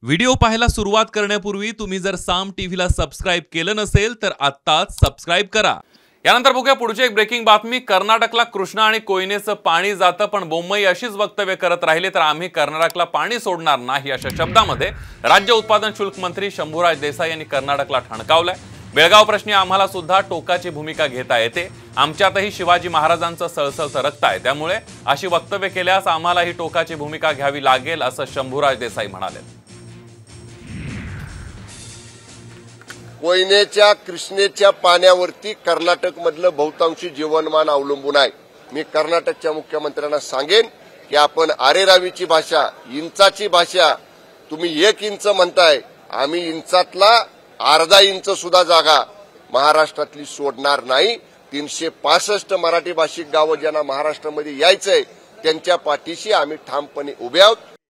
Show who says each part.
Speaker 1: Video पाहायला सुरुवात करण्यापूर्वी तुम्ही जर साम टीव्हीला सबस्क्राइब केलं नसेल तर आत्ताच सबस्क्राइब करा। यानंतर बघूया पुढची एक ब्रेकिंग बातमी। कर्नाटकला कृष्णा आणि कोयनेचं पाणी जातं, पण बोम्मई अशीच वक्तव्य करत राहिले तर आम्ही कर्नाटकला पाणी सोडणार नाही अशा शब्दामध्ये राज्य उत्पादन शुल्क मंत्री शंभूराज देसाई यांनी कर्नाटकला ठणकावलंय। बेळगाव प्रश्नी आम्हाला सुद्धा टोकाची भूमिका घेता येते, आमच्यातही शिवाजी महाराजांचं सळसळतं रक्त आहे, त्यामुळे अशी वक्तव्य केल्यास आम्हालाही टोकाची भूमिका घ्यावी लागेल असं शंभूराज देसाई म्हणाले।
Speaker 2: कोयनेच्या कृष्णेच्या पाण्यावरती कर्नाटक मधलं बहुतांशी जीवनमान अवलंबून आहे। मी कर्नाटकच्या मुख्यमंत्र्यांना सांगेन की आपण आरेरावीची भाषा, इंचाची भाषा तुम्ही 1 इंच म्हणताय, आम्ही इंचातला अर्धा इंच सुद्धा जागा महाराष्ट्रातली सोडणार नाही। 365 मराठी भाषिक गावं ज्यांना महाराष्ट्रामध्ये यायचंय त्यांच्या पाठीशी आम्ही ठामपणे उभे आहोत।